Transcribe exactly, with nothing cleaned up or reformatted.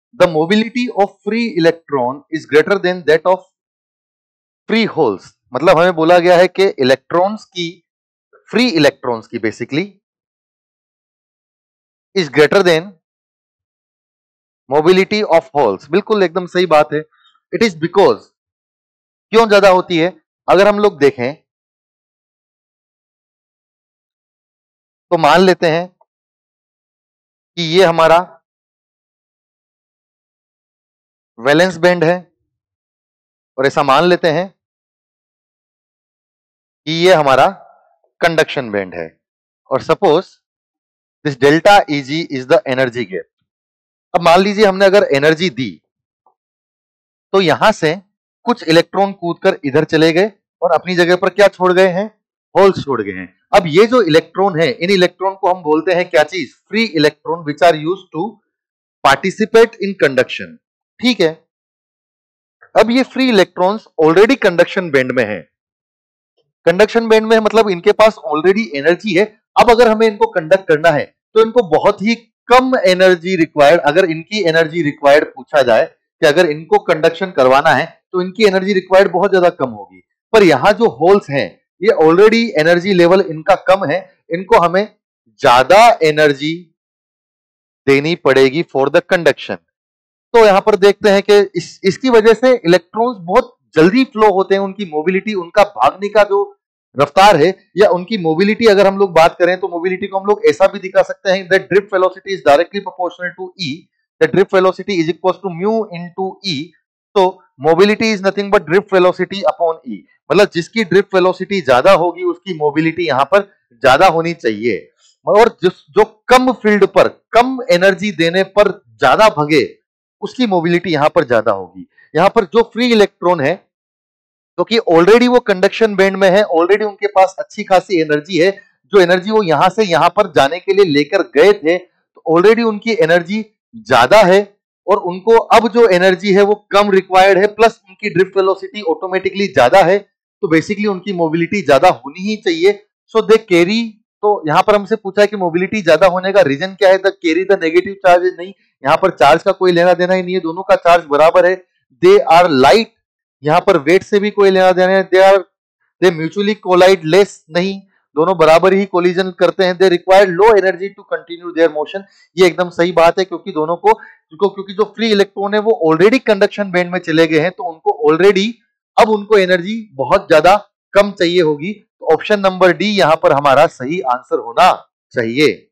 The mobility of free electron is greater than that of free holes. मतलब हमें बोला गया है कि इलेक्ट्रॉन्स की, फ्री इलेक्ट्रॉन्स की basically is greater than mobility of holes. बिल्कुल एकदम सही बात है। इट इज बिकॉज, क्यों ज्यादा होती है? अगर हम लोग देखें तो मान लेते हैं कि ये हमारा वैलेंस बैंड है, और ऐसा मान लेते हैं कि ये हमारा कंडक्शन बैंड है, और suppose this delta E g is the energy gap. अब मान लीजिए हमने अगर एनर्जी दी तो यहां से कुछ इलेक्ट्रॉन कूदकर इधर चले गए और अपनी जगह पर क्या छोड़ गए हैं? होल्स छोड़ गए हैं। अब ये जो इलेक्ट्रॉन है, इन इलेक्ट्रॉन को हम बोलते हैं क्या चीज? Free electron which are used to participate in conduction. ठीक है, अब ये free electrons already conduction band में है। कंडक्शन बैंड में है मतलब इनके पास ऑलरेडी एनर्जी है। अब अगर हमें इनको कंडक्ट करना है तो इनको बहुत ही कम एनर्जी रिक्वायर्ड, अगर इनकी एनर्जी रिक्वायर्ड पूछा जाए कि अगर इनको कंडक्शन करवाना है तो इनकी एनर्जी रिक्वायर्ड बहुत ज्यादा कम होगी। पर यहां जो होल्स हैं ये ऑलरेडी एनर्जी लेवल इनका कम है, इनको हमें ज्यादा एनर्जी देनी पड़ेगी फॉर द कंडक्शन। तो यहां पर देखते हैं कि इस, इसकी वजह से इलेक्ट्रॉन्स बहुत जल्दी फ्लो होते हैं। उनकी मोबिलिटी, उनका भागने का जो रफ्तार है, या उनकी मोबिलिटी अगर हम लोग बात करें तो मोबिलिटी को हम लोग ऐसा भी दिखा सकते हैं that drift velocity is directly proportional to E, that drift velocity is equal to mu into E. तो mobility is nothing but drift velocity upon E. मतलब जिसकी ड्रिफ्ट वेलोसिटी ज्यादा होगी उसकी मोबिलिटी यहां पर ज्यादा होनी चाहिए, और जिस जो कम फील्ड पर कम एनर्जी देने पर ज्यादा भगे उसकी मोबिलिटी यहां पर ज्यादा होगी। यहां पर जो फ्री इलेक्ट्रॉन है क्योंकि तो ऑलरेडी वो कंडक्शन बैंड में है, ऑलरेडी उनके पास अच्छी खासी एनर्जी है, जो एनर्जी वो यहां से यहां पर जाने के लिए लेकर गए थे, तो ऑलरेडी उनकी एनर्जी ज्यादा है, और उनको अब जो एनर्जी है वो कम रिक्वायर्ड है, प्लस उनकी ड्रिफ्ट वेलोसिटी ऑटोमेटिकली ज्यादा है, तो बेसिकली उनकी मोबिलिटी ज्यादा होनी ही चाहिए। सो दे कैरी, तो यहां पर हमसे पूछा है कि मोबिलिटी ज्यादा होने का रीजन क्या है? The carry the negative charge. नहीं, यहां पर चार्ज का कोई लेना देना ही नहीं है, दोनों का चार्ज बराबर है। दे आर लाइट, यहां पर वेट से भी कोई लेना देना है। They are they mutually collide less, नहीं, दोनों बराबर ही कोलिजन करते हैं। They require low energy to continue their motion. ये एकदम सही बात है, क्योंकि दोनों को, क्योंकि जो फ्री इलेक्ट्रॉन है वो ऑलरेडी कंडक्शन बैंड में चले गए हैं, तो उनको ऑलरेडी अब उनको एनर्जी बहुत ज्यादा कम चाहिए होगी। तो ऑप्शन नंबर डी यहां पर हमारा सही आंसर होना चाहिए।